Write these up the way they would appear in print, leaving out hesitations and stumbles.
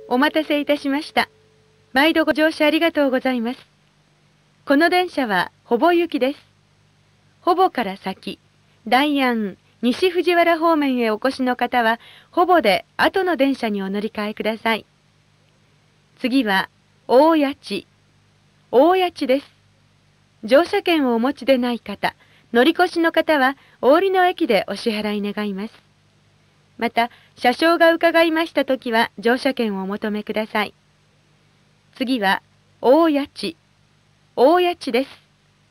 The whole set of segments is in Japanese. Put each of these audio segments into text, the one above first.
お待たせいたしました。毎度ご乗車ありがとうございます。この電車はほぼ行きです。ほぼから先、大安、西藤原方面へお越しの方は、ほぼで後の電車にお乗り換えください。次は、大谷地。大谷地です。乗車券をお持ちでない方、乗り越しの方は、お降りの駅でお支払い願います。また、車掌が伺いましたときは、乗車券をお求めください。次は、大谷地。大谷地です。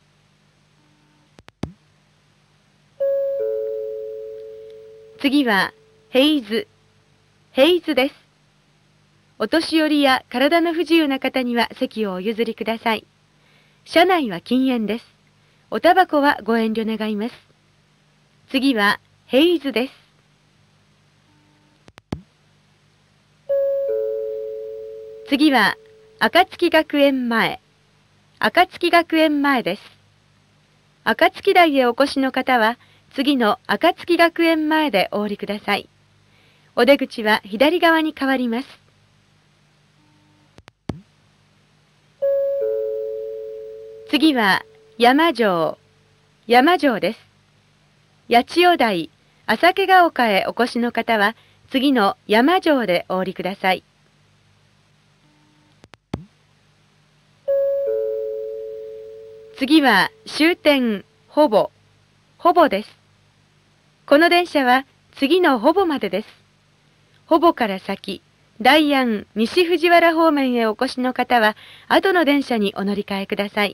次は、平津。平津です。お年寄りや体の不自由な方には席をお譲りください。車内は禁煙です。おタバコはご遠慮願います。次は、平津です。次は、暁学園前。暁学園前です。暁台へお越しの方は、次の暁学園前でお降りください。お出口は左側に変わります。次は、山城。山城です。八千代台、朝毛ヶ丘へお越しの方は、次の山城でお降りください。次は終点ほぼ。ほぼです。この電車は次のほぼまでです。ほぼから先、大安、西藤原方面へお越しの方は、後の電車にお乗り換えください。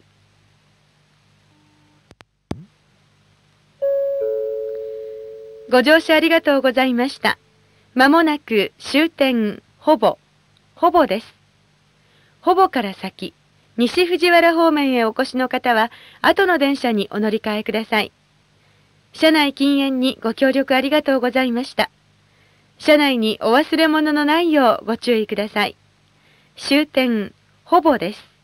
ご乗車ありがとうございました。まもなく終点ほぼ。ほぼです。ほぼから先、西藤原方面へお越しの方は、後の電車にお乗り換えください。車内禁煙にご協力ありがとうございました。車内にお忘れ物のないようご注意ください。終点、ほぼです。